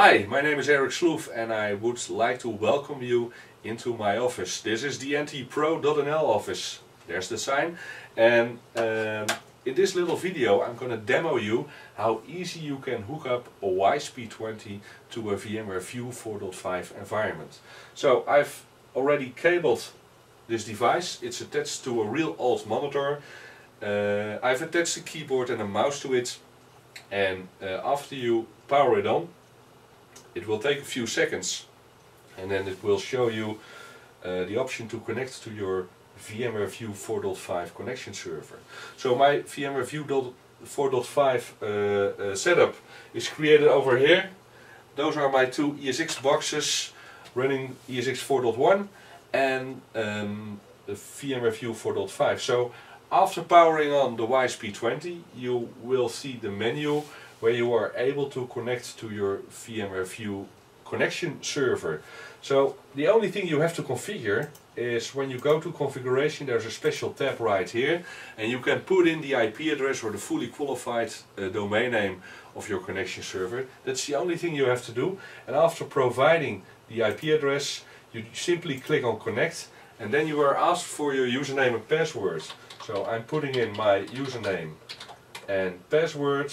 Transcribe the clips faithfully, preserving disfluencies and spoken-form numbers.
Hi, my name is Eric Sloef and I would like to welcome you into my office. This is the N T Pro dot N L office. There's the sign. And um, in this little video I'm going to demo you how easy you can hook up a Y S P twenty to a VMware View four point five environment. So I've already cabled this device. It's attached to a real old monitor. Uh, I've attached a keyboard and a mouse to it. And uh, after you power it on, it will take a few seconds and then it will show you uh, the option to connect to your VMware View four point five connection server. So my VMware View four point five uh, uh, setup is created over here. Those are my two E S X boxes running E S X four point one and um, the VMware View four point five. So after powering on the Y S P twenty, you will see the menu where you are able to connect to your VMware View connection server. So the only thing you have to configure is when you go to configuration, there's a special tab right here and you can put in the I P address or the fully qualified uh, domain name of your connection server. That's the only thing you have to do, and after providing the I P address you simply click on connect and then you are asked for your username and password. So I'm putting in my username and password.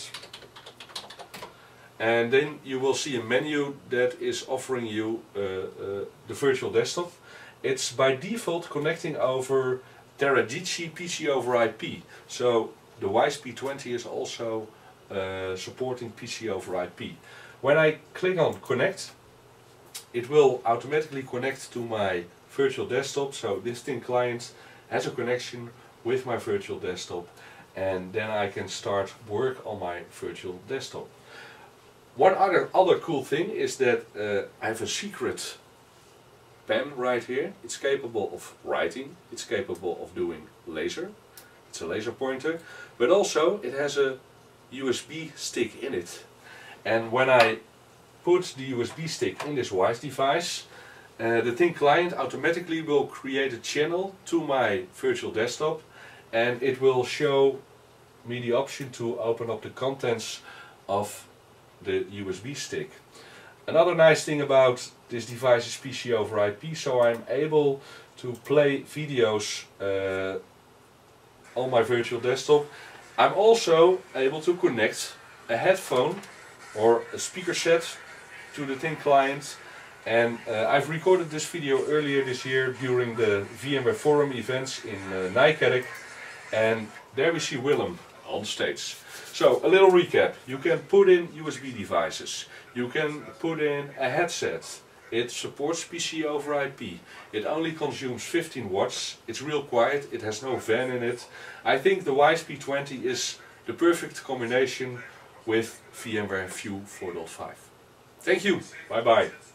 And then you will see a menu that is offering you uh, uh, the virtual desktop. It's by default connecting over Teradici P C over I P. So the Y S P twenty is also uh, supporting P C over I P. When I click on connect, it will automatically connect to my virtual desktop. So this thin client has a connection with my virtual desktop, and then I can start work on my virtual desktop. One other other cool thing is that uh, I have a secret pen right here. It's capable of writing, it's capable of doing laser, it's a laser pointer, but also it has a U S B stick in it. And when I put the U S B stick in this Wise device, uh, the thin client automatically will create a channel to my virtual desktop and it will show me the option to open up the contents of the U S B stick. Another nice thing about this device is P C over I P, so I'm able to play videos uh, on my virtual desktop. I'm also able to connect a headphone or a speaker set to the thin client, and uh, I've recorded this video earlier this year during the VMware Forum events in uh, Nijkerk, and there we see Willem on stage. So a little recap: you can put in U S B devices, you can put in a headset, it supports P C over I P, it only consumes fifteen watts, it's real quiet, it has no fan in it. I think the Y S P twenty is the perfect combination with VMware View four point five. Thank you, bye bye.